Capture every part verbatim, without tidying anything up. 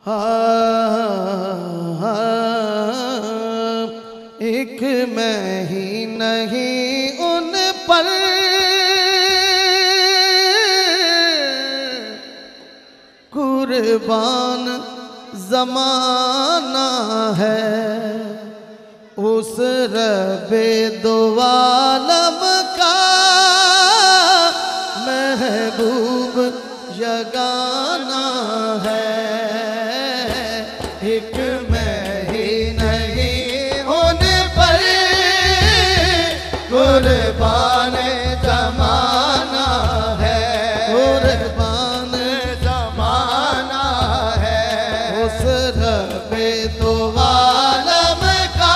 एक मैं ही नहीं उन पर कुर्बान ज़माना है। उस रब्बे दो आलम का महबूब यगाना है। एक मैं ही नहीं उन पर कुर्बान ज़माना है। कुर्बान ज़माना है। उस रब्बे दो आलम का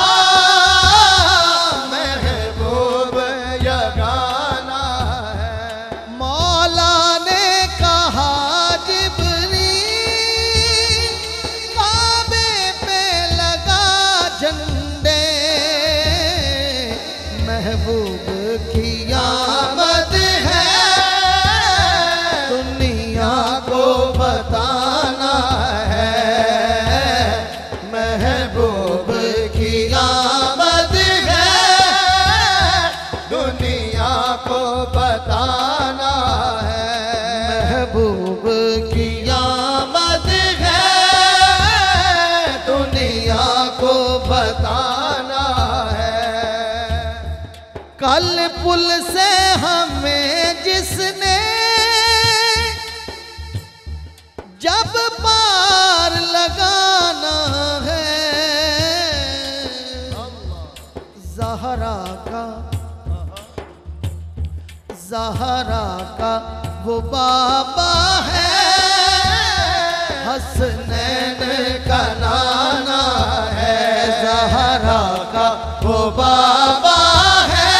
महबूब यगाना है। मौला ने कहा जिब्रील काबे पे लगा झंडे, महबूब की आमद है दुनिया को बताना है। महबूब की आमद है दुनिया को बताना है। महबूब की आमद है दुनिया को बताना है। कल पुल से हमें जिसने जब पार लगाना है, ज़हरा का ज़हरा का वो बाबा है, हसनैन का नाना है। ज़हरा का वो बाबा है,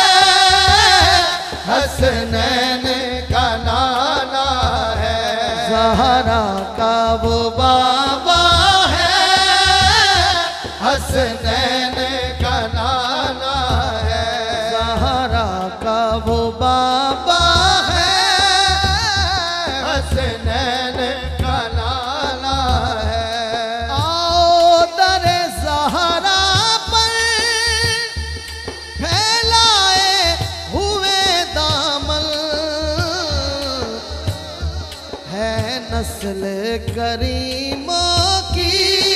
हसनैन का नाना है। ज़हरा का वो बाबा है, हसनैन का नाना है। ज़हरा का वो बाबा है, हसनैन का नाना है। आओ दरे ज़हरा पर फैलाए हुए दामन, है नस्ल करीमों की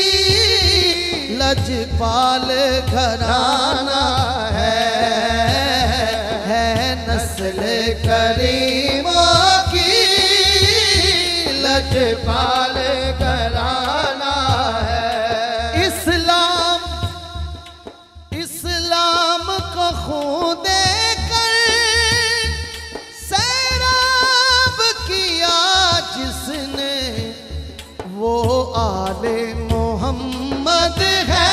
लजपाल घराना है। है नस्ल करीमों की लजपाल घराना है। इस्लाम इस्लाम को खून देकर सैराब किया जिसने, वो आले मोहम्मद है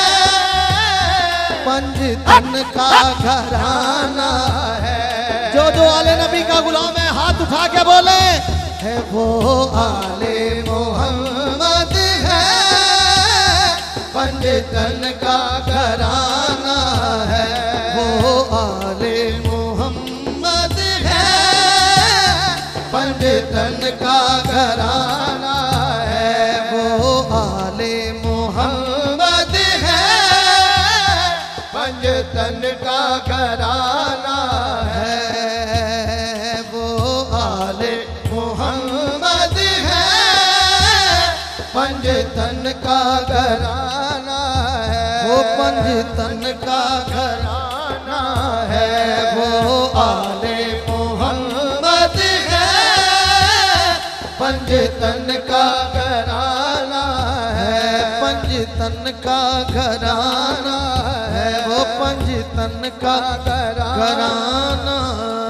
पंजतन का घराना है। जो जो आले नबी का गुलाम है हाथ उठा के बोले, है वो आले मोहम्मद है पंजतन का घराना है। वो आले मोहम्मद है पंजतन का घराना है। वो आले मोहम्मद है पंजतन का घराना है। वो आले मोहम्मद है पंजतन का घराना है। वो पंजतन का घराना है। वो आले मोहम्मद है पंजतन का घराना है। पंजतन का घराना है। वो पंजतन का घराना